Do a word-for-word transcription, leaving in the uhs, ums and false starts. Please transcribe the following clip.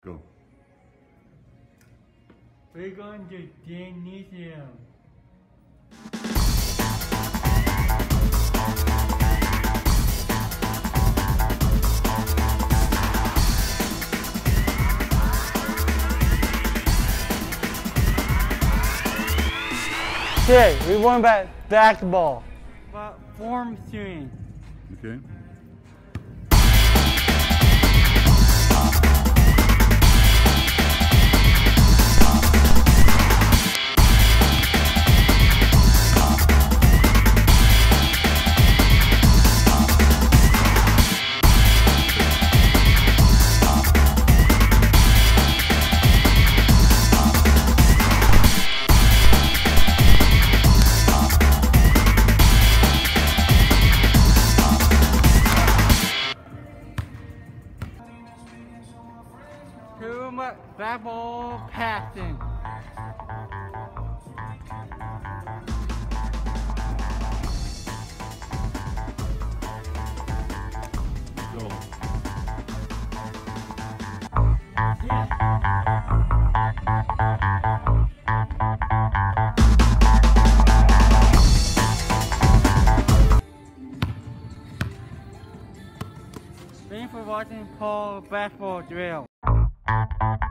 Go. We're going to gymnasium. Okay, we won back basketball. But form swimming. Okay. Too much basketball passing. Go. Thanks for watching Paul basketball drill.